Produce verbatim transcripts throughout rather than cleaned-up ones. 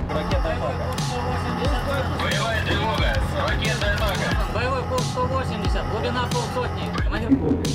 Ракета «Атака». Боевая тревога. Ракета «Атака». Боевой пол сто восемьдесят, глубина полсотни. Командир.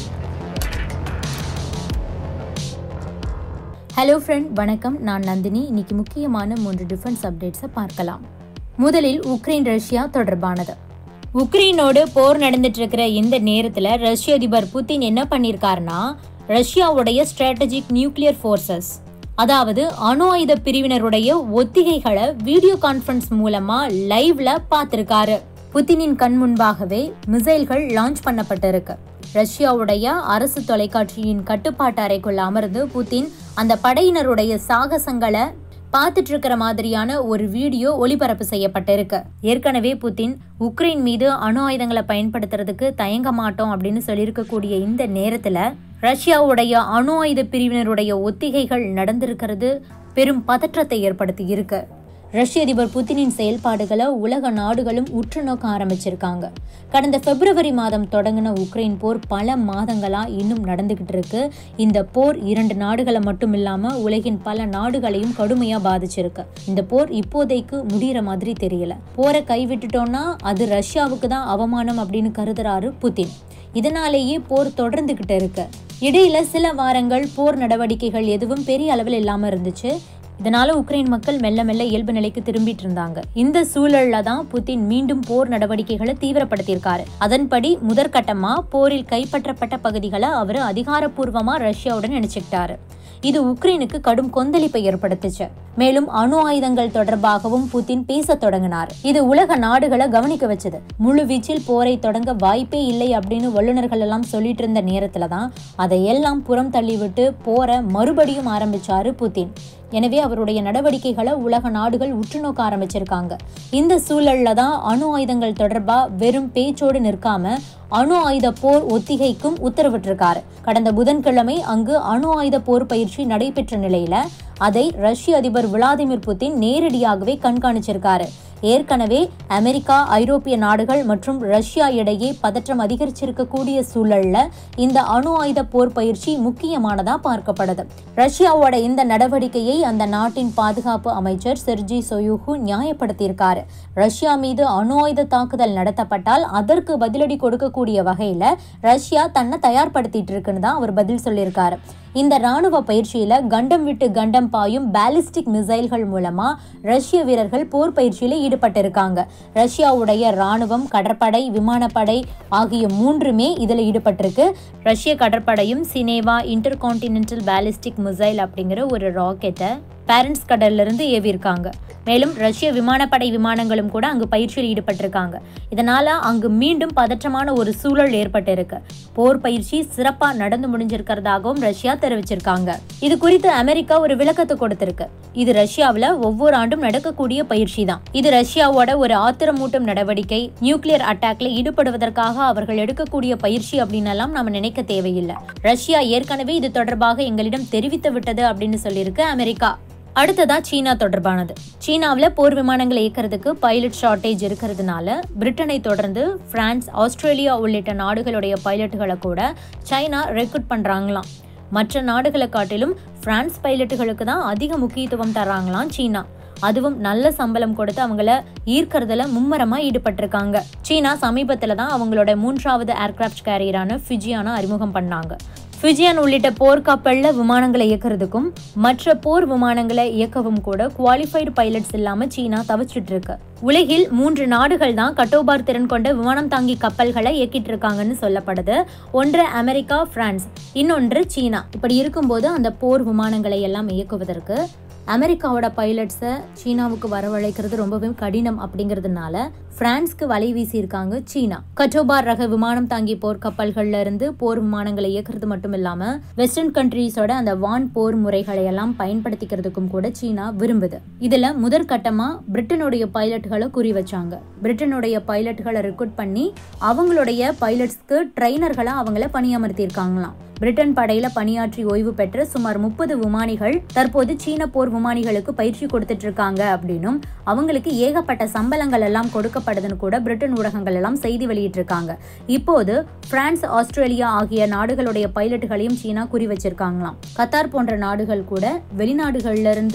Hello friend, வணக்கம். நான் நந்தினி. இன்னைக்கு முக்கியமான மூன்று டிஃபென்ஸ் அப்டேட்ஸை பார்க்கலாம். முதலில் உக்ரைன் ரஷ்யா தொடர்பானது. உக்ரைனோடு போர் நடந்துட்டு இருக்கிற இந்த நேரத்தில் ரஷ்ய அதிபர் புதின் என்ன பண்ணியிருக்காருன்னா, ரஷ்யாவுடைய ஸ்ட்ராட்டஜிக் நியூக்ளியர் ஃபோர்ஸஸ், அதாவது அணு ஆயுத பிரிவினருடைய ஒத்திகைகளை வீடியோ கான்ஃபரன்ஸ் மூலமா லைவ்ல பார்த்திருக்காரு. புதினின் கண் முன்பாகவே மிசைல்கள் லான்ச் பண்ணப்பட்டிருக்கு. ரஷ்யாவுடைய அரசு தொலைக்காட்சியின் கட்டுப்பாட்டு அறைக்குள்ள அமர்ந்து புதின் அந்த படையினருடைய சாகசங்களை பார்த்துட்டு இருக்கிற மாதிரியான ஒரு வீடியோ ஒளிபரப்பு செய்யப்பட்டிருக்கு. ஏற்கனவே புதின் உக்ரைன் மீது அணு ஆயுதங்களை பயன்படுத்துறதுக்கு தயங்க மாட்டோம் அப்படின்னு சொல்லியிருக்கக்கூடிய இந்த நேரத்துல ரஷ்யாவுடைய அணு ஆயுத பிரிவினருடைய ஒத்திகைகள் நடந்திருக்கிறது பெரும் பதற்றத்தை ஏற்படுத்தி இருக்கு. ரஷ்ய அதிபர் புதினின் செயல்பாடுகளை உலக நாடுகளும் உற்று நோக்க ஆரம்பிச்சிருக்காங்க. கடந்த பிப்ரவரி மாதம் தொடங்கின உக்ரைன் போர் பல மாதங்களா இன்னும் நடந்துகிட்டு இருக்கு. இந்த போர் இரண்டு நாடுகளை மட்டும் இல்லாம உலகின் பல நாடுகளையும் கடுமையா பாதிச்சிருக்கு. இந்த போர் இப்போதைக்கு முடிகிற மாதிரி தெரியல. போரை கைவிட்டுட்டோம்னா அது ரஷ்யாவுக்கு தான் அவமானம் அப்படின்னு கருதுறாரு புதின். இதனாலேயே போர் தொடர்ந்துகிட்டு இருக்கு. இடையில சில வாரங்கள் போர் நடவடிக்கைகள் எதுவும் பெரிய அளவில் இல்லாம இருந்துச்சு. இதனால உக்ரைன் மக்கள் மெல்ல மெல்ல இயல்பு நிலைக்கு திரும்பிட்டு இருந்தாங்க. இந்த சூழல்ல தான் புதின் மீண்டும் போர் நடவடிக்கைகளை தீவிரப்படுத்தியிருக்காரு. அதன்படி முதற்கட்டமா போரில் கைப்பற்றப்பட்ட பகுதிகளை அவர் அதிகாரப்பூர்வமா ரஷ்யாவுடன் நினைச்சுக்கிட்டாரு. இது உக்ரைனுக்கு கடும் கொந்தளிப்பை ஏற்படுத்துச்சு. மேலும் அணு ஆயுதங்கள் தொடர்பாகவும் புதின் பேச தொடங்கினார். இது உலக நாடுகளை கவனிக்க வச்சது. முழு வீச்சில் போரை தொடங்க வாய்ப்பே இல்லை அப்படின்னு வல்லுநர்கள் எல்லாம் சொல்லிட்டு இருந்த நேரத்துலதான் அதையெல்லாம் புறம் தள்ளிவிட்டு போரை மறுபடியும் ஆரம்பிச்சாரு புதின். எனவே அவருடைய நடவடிக்கைகளை உலக நாடுகள் உற்று நோக்க ஆரம்பிச்சிருக்காங்க. இந்த சூழல்ல தான் அணு ஆயுதங்கள் தொடர்பா வெறும் பேச்சோடு நிற்காம அணு ஆயுத போர் ஒத்திகைக்கும் உத்தரவிட்டிருக்காரு. கடந்த புதன்கிழமை அங்கு அணு ஆயுத போர் பயிற்சி நடைபெற்ற நிலையில அதை ரஷ்ய அதிபர் விளாடிமிர் புதின் நேரடியாகவே கண்காணிச்சிருக்காரு. ஏற்கனவே அமெரிக்கா, ஐரோப்பிய நாடுகள் மற்றும் ரஷ்யா இடையே பதற்றம் அதிகரிச்சிருக்கக்கூடிய சூழல்ல இந்த அணு ஆயுத போர் பயிற்சி முக்கியமானதா பார்க்கப்படுது. ரஷ்யாவோட இந்த நடவடிக்கையை அந்த நாட்டின் பாதுகாப்பு அமைச்சர் செர்ஜி சொயுகு நியாயப்படுத்தியிருக்காரு. ரஷ்யா மீது அணு ஆயுத தாக்குதல் நடத்தப்பட்டால் அதற்கு பதிலடி கொடுக்கக்கூடிய வகையில ரஷ்யா தன்னை தயார்படுத்திட்டு இருக்குன்னு தான் அவர் பதில் சொல்லியிருக்காரு. இந்த ராணுவ பயிற்சியில கண்டம் விட்டு கண்டம் பாயும் பாலிஸ்டிக் மிசைல்கள் மூலமா ரஷ்ய வீரர்கள் போர் பயிற்சியில ஈடுபட்டிருக்காங்க. ரஷ்யாவுடைய ராணுவம், கடற்படை, விமானப்படை ஆகிய மூன்றுமே இதுல ஈடுபட்டிருக்கு. ரஷ்ய கடற்படையும் சினேவா இன்டர்கான்டினென்டல் பாலிஸ்டிக் மிசைல் அப்படிங்கிற ஒரு ராக்கெட்டை பாரன்ஸ் கடல்ல இருந்து ஏவியிருக்காங்க. மேலும் ரஷ்ய விமானப்படை விமானங்களும் கூட அங்கு பயிற்சியில் ஈடுபட்டிருக்காங்க. இதனால அங்கு மீண்டும் பதற்றமான ஒரு சூழல் ஏற்பட்டிருக்கு. போர் பயிற்சி சிறப்பா நடந்து முடிஞ்சிருக்கிறதாகவும் ரஷ்யா தெரிவிச்சிருக்காங்க. இது குறித்து அமெரிக்கா ஒரு விளக்கத்தை கொடுத்திருக்கு. இது ரஷ்யாவில் ஒவ்வொரு ஆண்டும் நடக்கக்கூடிய பயிற்சி தான். இது ரஷ்யாவோட ஒரு ஆத்திரமூட்டும் நடவடிக்கை, நியூக்ளியர் அட்டாக்ல ஈடுபடுவதற்காக அவர்கள் எடுக்கக்கூடிய பயிற்சி அப்படின்னு எல்லாம் நாம நினைக்க தேவையில்லை. ரஷ்யா ஏற்கனவே இது தொடர்பாக எங்களிடம் தெரிவித்து விட்டது அப்படின்னு சொல்லியிருக்கு அமெரிக்கா. அடுத்ததா சீனா தொடர்பானது. சீனாவில் போர் விமானங்களை இயக்கிறதுக்கு பைலட் ஷார்டேஜ் இருக்கிறதுனால பிரிட்டனை தொடர்ந்து பிரான்ஸ், ஆஸ்திரேலியா உள்ளிட்ட நாடுகளுடைய பைலட்டுகளை கூட சைனா ரெக்ரூட் பண்றாங்களாம். மற்ற நாடுகளை காட்டிலும் பிரான்ஸ் பைலட்டுகளுக்கு தான் அதிக முக்கியத்துவம் தர்றாங்களாம் சீனா. அதுவும் நல்ல சம்பளம் கொடுத்து அவங்கள ஈர்க்கறதுல மும்மரமா ஈடுபட்டிருக்காங்க. சீனா சமீபத்துல தான் அவங்களோட மூன்றாவது ஏர்கிராஃப்ட் கேரியரான ஃபிஜியானை அறிமுகம் பண்ணாங்க. ஃபிஜியான் உள்ளிட்ட போர்க்கப்பல்ல விமானங்களை இயக்கிறதுக்கும் மற்ற போர் விமானங்களை இயக்கவும் கூட குவாலிஃபைடு பைலட்ஸ் இல்லாம சீனா தவிச்சிட்டு இருக்கு. உலகில் மூன்று நாடுகள் தான் கட்டோபார் திறன் கொண்ட விமானம் தாங்கி கப்பல்களை இயக்கிட்டு இருக்காங்கன்னு சொல்லப்படுது. ஒன்று அமெரிக்கா, பிரான்ஸ், இன்னொன்று சீனா. இப்படி இருக்கும்போது அந்த போர் விமானங்களை எல்லாம் இயக்குவதற்கு அமெரிக்காவோட பைலட்ஸை சீனாவுக்கு வரவழைக்கிறது ரொம்பவே கடினம் அப்படிங்கிறதுனால பிரான்ஸ்க்கு வலை வீசி இருக்காங்க சீனா. கட்டோபார் ரக விமானம் தாங்கி போர் கப்பல்கள்ல இருந்து போர் விமானங்களை இயக்குறது மட்டும் இல்லாம வெஸ்டர்ன் கண்ட்ரீஸோட அந்த வான் போர் முறைகளை எல்லாம் பயன்படுத்திக்கிறதுக்கும் கூட சீனா விரும்புது. இதுல முதற்கட்டமா பிரிட்டனுடைய பைலட்டுகளை குறி வச்சாங்க. பிரிட்டனுடைய பைலட்டுகளை ரெக்ரூட் பண்ணி அவங்களுடைய பைலட்ஸ்க்கு ட்ரைனர்களை அவங்கள பணியமர்த்தி இருக்காங்களாம். பிரிட்டன் படையில பணியாற்றி ஓய்வு பெற்ற சுமார் முப்பது விமானிகள் தற்போது சீன போர் விமானிகளுக்கு பயிற்சி கொடுத்துட்டு இருக்காங்க அப்படின்னும் அவங்களுக்கு ஏகப்பட்ட சம்பளங்கள் எல்லாம் கொடுக்கப்படுதுன்னு கூட பிரிட்டன் ஊடகங்கள் எல்லாம் செய்தி வெளியிட்டு இருக்காங்க. இப்போது பிரான்ஸ், ஆஸ்திரேலியா ஆகிய நாடுகளுடைய பைலட்டுகளையும் சீனா குறி வச்சிருக்காங்களாம். கத்தார் போன்ற நாடுகள் கூட வெளிநாடுகள்ல இருந்து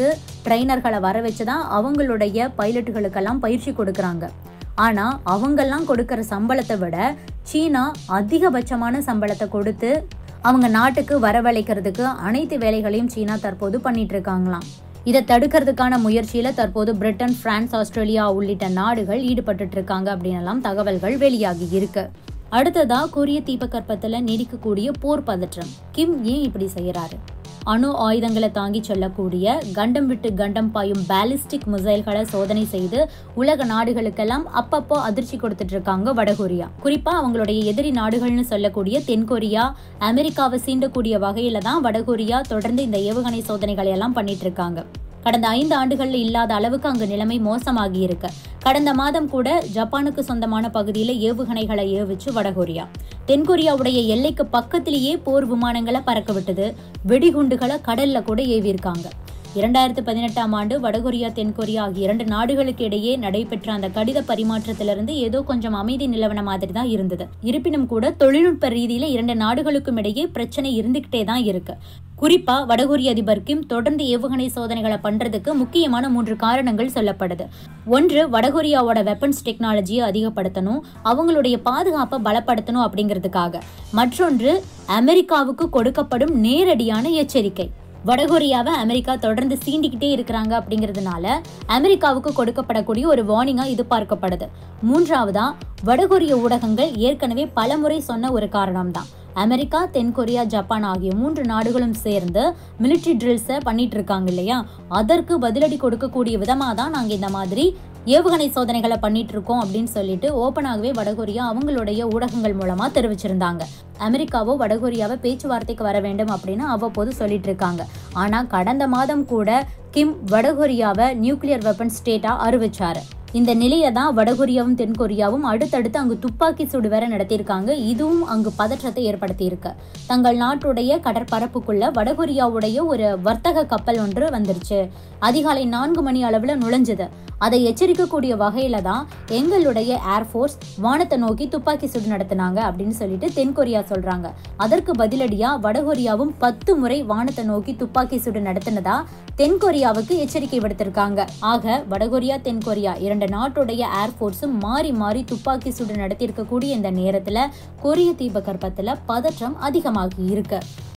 ட்ரைனர்களை வர வச்சுதான் அவங்களுடைய பைலட்டுகளுக்கெல்லாம் பயிற்சி கொடுக்கறாங்க. ஆனா அவங்கெல்லாம் கொடுக்கற சம்பளத்தை விட சீனா அதிகபட்சமான சம்பளத்தை கொடுத்து அவங்க நாட்டுக்கு வரவழைக்கிறதுக்கு அனைத்து வேலைகளையும் சீனா தற்போது பண்ணிட்டு இருக்காங்களாம். இதை தடுக்கிறதுக்கான முயற்சியில தற்போது பிரிட்டன், பிரான்ஸ், ஆஸ்திரேலியா உள்ளிட்ட நாடுகள் ஈடுபட்டு இருக்காங்க அப்படின்னு தகவல்கள் வெளியாகி இருக்கு. அடுத்ததா கொரிய தீபகற்பத்துல நீடிக்கக்கூடிய போர் பதற்றம். கிம் ஏன் இப்படி செய்யறாரு? அணு ஆயுதங்களை தாங்கி செல்லக்கூடிய கண்டம் விட்டு கண்டம் பாயும் பாலிஸ்டிக் மிசைல்களை சோதனை செய்து உலக நாடுகளுக்கெல்லாம் அப்பப்போ அதிர்ச்சி கொடுத்துட்டு இருக்காங்க வடகொரியா. குறிப்பா அவங்களுடைய எதிரி நாடுகள்னு சொல்லக்கூடிய தென்கொரியா, அமெரிக்காவை சீண்டக்கூடிய வகையில தான் வடகொரியா தொடர்ந்து இந்த ஏவுகணை சோதனைகளை எல்லாம் பண்ணிட்டு இருக்காங்க. கடந்த ஐந்து ஆண்டுகள்ல இல்லாத அளவுக்கு அங்கு நிலைமை மோசமாகி இருக்கு. கடந்த மாதம் கூட ஜப்பானுக்கு சொந்தமான பகுதியில ஏவுகணைகளை ஏவிச்சு வடகொரியா தென்கொரியாவுடைய எல்லைக்கு பக்கத்திலேயே போர் விமானங்களை பறக்க விட்டது. வெடிகுண்டுகளை கடல்ல கூட ஏவியிருக்காங்க. இரண்டாயிரத்து பதினெட்டாம் ஆண்டு வடகொரியா, தென்கொரியா ஆகிய இரண்டு நாடுகளுக்கு இடையே நடைபெற்ற அந்த கடித பரிமாற்றத்திலிருந்து ஏதோ கொஞ்சம் அமைதி நிலவன மாதிரி தான் இருந்தது. இருப்பினும் கூட தொழில்நுட்ப ரீதியில இரண்டு நாடுகளுக்கும் இடையே பிரச்சனை இருந்துகிட்டே தான் இருக்கு. குறிப்பா வடகொரிய அதிபர் கிம் தொடர்ந்து ஏவுகணை சோதனைகளை பண்றதுக்கு முக்கியமான மூன்று காரணங்கள் சொல்லப்படுது. ஒன்று, வடகொரியாவோட வெப்பன்ஸ் டெக்னாலஜியை அதிகப்படுத்தணும், அவங்களுடைய பாதுகாப்பை பலப்படுத்தணும் அப்படிங்கிறதுக்காக. மற்றொன்று, அமெரிக்காவுக்கு கொடுக்கப்படும் நேரடியான எச்சரிக்கை. வடகொரியாவை அமெரிக்கா தொடர்ந்து சீண்டிக்கிட்டே இருக்கிறாங்க அப்படிங்கிறதுனால அமெரிக்காவுக்கு கொடுக்கப்படக்கூடிய ஒரு வார்னிங்கா இது பார்க்கப்படுது. மூன்றாவதா, வடகொரிய ஊடகங்கள் ஏற்கனவே பலமுறை சொன்ன ஒரு காரணம் தான். அமெரிக்கா, தென்கொரியா, ஜப்பான் ஆகிய மூன்று நாடுகளும் சேர்ந்து மிலிட்ரி ட்ரில்ஸை பண்ணிட்டு இருக்காங்க இல்லையா, அதற்கு பதிலடி கொடுக்கக்கூடிய விதமாக தான் நாங்கள் இந்த மாதிரி ஏவுகணை சோதனைகளை பண்ணிட்டு இருக்கோம் அப்படின்னு சொல்லிட்டு ஓப்பனாகவே வடகொரியா அவங்களுடைய ஊடகங்கள் மூலமா தெரிவிச்சிருந்தாங்க. அமெரிக்காவோ வடகொரியாவை பேச்சுவார்த்தைக்கு வர வேண்டும் அப்படின்னு அவ்வப்போது சொல்லிட்டு இருக்காங்க. ஆனா கடந்த மாதம் கூட கிம் வடகொரியாவை நியூக்ளியர் வெப்பன் ஸ்டேட்டா அறிவிச்சாரு. இந்த நிலையை தான் வடகொரியாவும் தென்கொரியாவும் அடுத்தடுத்து அங்கு துப்பாக்கி சூடு வேற நடத்தியிருக்காங்க. இதுவும் அங்கு பதற்றத்தை ஏற்படுத்தி இருக்கு. தங்கள் நாட்டுடைய கடற்பரப்புக்குள்ள வடகொரியாவுடைய ஒரு வர்த்தக கப்பல் ஒன்று வந்துருச்சு. அதிகாலை நான்கு மணி அளவுல நுழைஞ்சது. அதை எச்சரிக்கக்கூடிய வகையில தான் எங்களுடைய ஏர்ஃபோர்ஸ் வானத்தை நோக்கி துப்பாக்கி சூடு நடத்தினாங்க அப்படின்னு சொல்லிட்டு தென்கொரியா சொல்றாங்க. அதற்கு பதிலடியா வடகொரியாவும் பத்து முறை வானத்தை நோக்கி துப்பாக்கி சூடு நடத்தினதா தென்கொரியாவுக்கு எச்சரிக்கை விடுத்திருக்காங்க. ஆக வடகொரியா, தென்கொரியா இரண்டு நாட்டுடைய ஏர்ஃபோர்ஸும் மாறி மாறி துப்பாக்கி சூடு நடத்தி இருக்கக்கூடிய இந்த நேரத்துல கொரிய தீபகற்பத்துல பதற்றம் அதிகமாகி இருக்கு.